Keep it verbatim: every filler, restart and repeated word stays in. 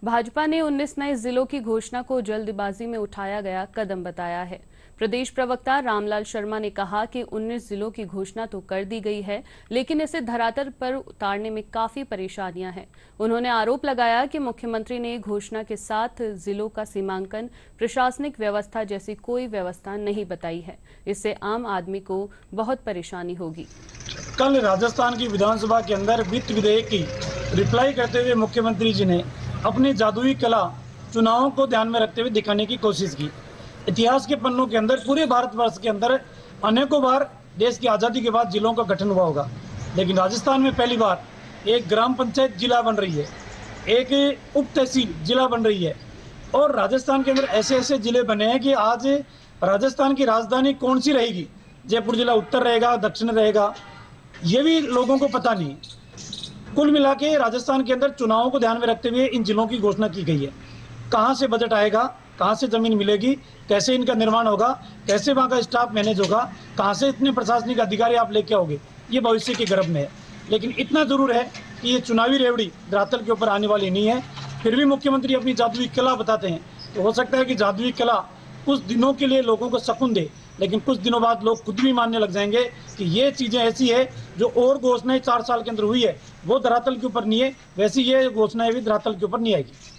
भाजपा ने उन्नीस नए जिलों की घोषणा को जल्दबाजी में उठाया गया कदम बताया है। प्रदेश प्रवक्ता रामलाल शर्मा ने कहा कि उन्नीस जिलों की घोषणा तो कर दी गई है, लेकिन इसे धरातल पर उतारने में काफी परेशानियां हैं। उन्होंने आरोप लगाया कि मुख्यमंत्री ने घोषणा के साथ जिलों का सीमांकन, प्रशासनिक व्यवस्था जैसी कोई व्यवस्था नहीं बताई है। इससे आम आदमी को बहुत परेशानी होगी। कल राजस्थान की विधानसभा के अंदर वित्त विधेयक की रिप्लाई करते हुए मुख्यमंत्री जी ने अपनी जादुई कला चुनावों को ध्यान में रखते हुए दिखाने की कोशिश की। इतिहास के पन्नों के अंदर पूरे भारतवर्ष के अंदर अनेकों बार देश की आज़ादी के बाद जिलों का गठन हुआ होगा, लेकिन राजस्थान में पहली बार एक ग्राम पंचायत जिला बन रही है, एक उप तहसील जिला बन रही है। और राजस्थान के अंदर ऐसे ऐसे जिले बने हैं कि आज राजस्थान की राजधानी कौन सी रहेगी, जयपुर जिला उत्तर रहेगा, दक्षिण रहेगा, ये भी लोगों को पता नहीं। कुल मिला के राजस्थान के अंदर चुनावों को ध्यान में रखते हुए इन जिलों की घोषणा की गई है। कहाँ से बजट आएगा, कहाँ से जमीन मिलेगी, कैसे इनका निर्माण होगा, कैसे वहाँ का स्टाफ मैनेज होगा, कहाँ से इतने प्रशासनिक अधिकारी आप लेके आओगे, ये भविष्य के गर्भ में है। लेकिन इतना जरूर है कि ये चुनावी रेवड़ी धरातल के ऊपर आने वाली नहीं है। फिर भी मुख्यमंत्री अपनी जादुई कला बताते हैं, तो हो सकता है कि जादुई कला कुछ दिनों के लिए लोगों को सुकून दे, लेकिन कुछ दिनों बाद लोग खुद भी मानने लग जाएंगे कि ये चीज़ें ऐसी है जो और घोषणाएं चार साल के अंदर हुई है वो धरातल के ऊपर नहीं है, वैसी ये घोषणाएं भी धरातल के ऊपर नहीं आएगी।